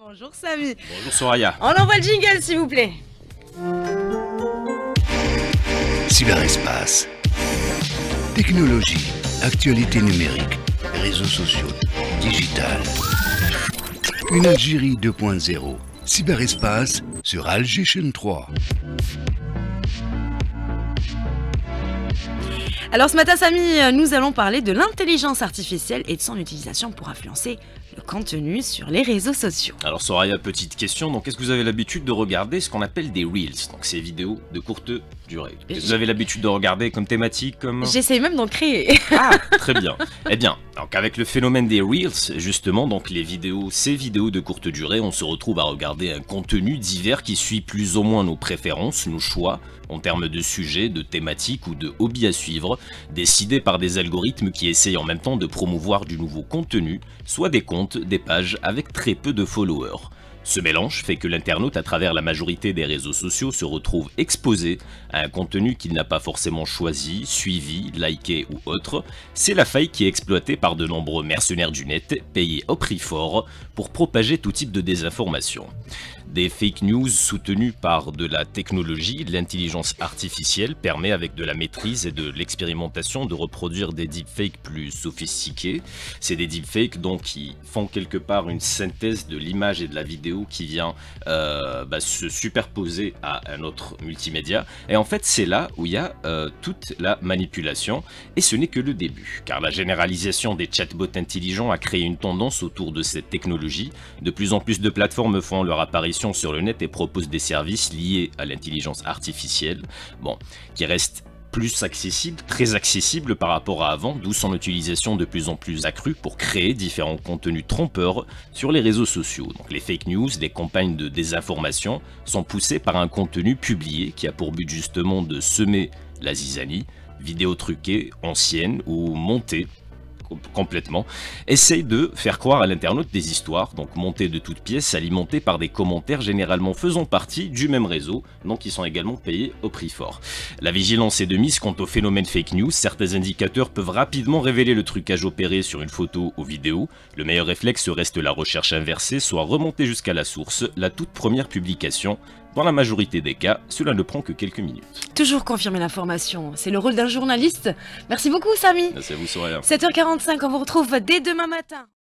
Bonjour Samy. Bonjour Soraya. On envoie le jingle s'il vous plaît. Cyberespace. Technologie, actualité numérique, réseaux sociaux, digital. Une Algérie 2.0. Cyberespace sur Alger Chaîne 3. Alors ce matin Samy, nous allons parler de l'intelligence artificielle et de son utilisation pour influencer le contenu sur les réseaux sociaux. Alors Soraya, petite question, donc est-ce que vous avez l'habitude de regarder ce qu'on appelle des Reels, donc ces vidéos de courte durée? Est-ce que vous avez l'habitude de regarder comme thématique, comme... J'essaye même d'en créer. Ah, très bien. Eh bien, donc avec le phénomène des Reels, justement, donc ces vidéos de courte durée, on se retrouve à regarder un contenu divers qui suit plus ou moins nos préférences, nos choix, en termes de sujets, de thématiques ou de hobbies à suivre, décidés par des algorithmes qui essayent en même temps de promouvoir du nouveau contenu, soit des comptes, des pages avec très peu de followers. Ce mélange fait que l'internaute, à travers la majorité des réseaux sociaux, se retrouve exposé à un contenu qu'il n'a pas forcément choisi, suivi, liké ou autre. C'est la faille qui est exploitée par de nombreux mercenaires du net, payés au prix fort pour propager tout type de désinformation. Des fake news soutenues par de la technologie, l'intelligence artificielle permet avec de la maîtrise et de l'expérimentation de reproduire des deepfakes plus sophistiqués. C'est des deepfakes donc qui font quelque part une synthèse de l'image et de la vidéo qui vient se superposer à un autre multimédia. Et en fait c'est là où il y a toute la manipulation, et ce n'est que le début, car la généralisation des chatbots intelligents a créé une tendance autour de cette technologie. De plus en plus de plateformes font leur apparition sur le net et proposent des services liés à l'intelligence artificielle, qui restent plus accessible, très accessible par rapport à avant, d'où son utilisation de plus en plus accrue pour créer différents contenus trompeurs sur les réseaux sociaux. Donc les fake news, les campagnes de désinformation sont poussées par un contenu publié qui a pour but justement de semer la zizanie, vidéos truquées, anciennes ou montées complètement, essaye de faire croire à l'internaute des histoires, donc montées de toutes pièces, alimentées par des commentaires généralement faisant partie du même réseau, donc qui sont également payés au prix fort. La vigilance est de mise quant au phénomène fake news. Certains indicateurs peuvent rapidement révéler le trucage opéré sur une photo ou vidéo. Le meilleur réflexe reste la recherche inversée, soit remonter jusqu'à la source, la toute première publication. Dans la majorité des cas, cela ne prend que quelques minutes. Toujours confirmer l'information, c'est le rôle d'un journaliste. Merci beaucoup Samy. Merci à vous Soraya. 7h45, on vous retrouve dès demain matin.